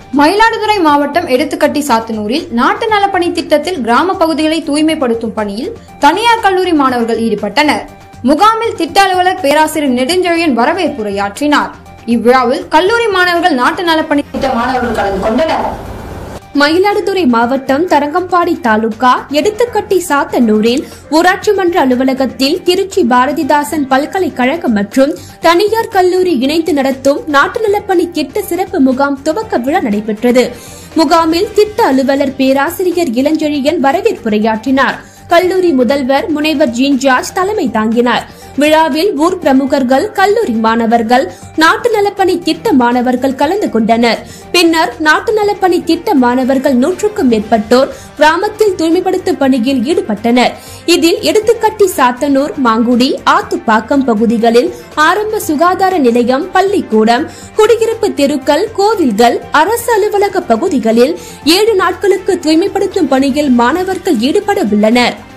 மயிலாடுதுறை மாவட்டம் எடுத்துக்கட்டி சாத்தனூரில் நாட்டு நலப்பணி திட்டத்தில் கிராம பகுதிகளை தூய்மைப்படுத்தும் பணியில் தனியார் கல்லூரி மாணவர்கள் ஈடுபட்டனர். முகாமில் திட்ட அலுவலர் பேராசிரியர் நெடுஞ்செழியன் வரவேற்புரையாற்றினார். இவ்விழாவில் கல்லூரி மாணவர்கள் நாட்டு நலப்பணி திட்ட மாணவர்கள் கலந்து கொண்டனர். மயிலாடுதுறை மாவட்டம் தரங்கம்பாடி தாலுகா எடுத்துக்கட்டி சாத்தனூரில் ஊராட்சி மன்ற அலுவலகத்தில் திருச்சி பாரதிதாசன் பல்கலைக்கழகம் மற்றும் தனியார் கல்லூரி இணைந்து நடத்தும் நாட்டு நலப்பணி திட்ட சிறப்பு முகாம் துவக்க விழா நடைபெற்றது. முகாமில் திட்ட அலுவலர் பேராசிரியர் இளஞ்செழியன் வரவேற்புரையாற்றினார். கல்லூரி முதல்வர் முனைவர் ஜீன்ஜார்ஜ் தலைமை தாங்கினார். விழாவில் ஊர் பிரமுகர்கள், கல்லூரி மாணவர்கள், நாட்டு நலப்பணி திட்ட மாணவர்கள் கலந்து கொண்டனர். பின்னர் நாட்டு நலப்பணி திட்ட மாணவர்கள் 100க்கும் மேற்பட்டோர் கிராமத்தில் தூய்மைப்படுத்தும் பணியில் ஈடுபட்டனர். இதில் எடுத்துக்கட்டி சாத்தனூர், மாங்குடி, ஆத்துப்பாக்கம் பகுதிகளில் ஆரம்ப சுகாதார நிலையம், பள்ளிக்கூடம், குடியிருப்பு தெருக்கள், கோவில்கள், அரசு அலுவலக பகுதிகளில் 7 நாட்களுக்கு தூய்மைப்படுத்தும் பணியில் மாணவர்கள் ஈடுபட உள்ளனர்.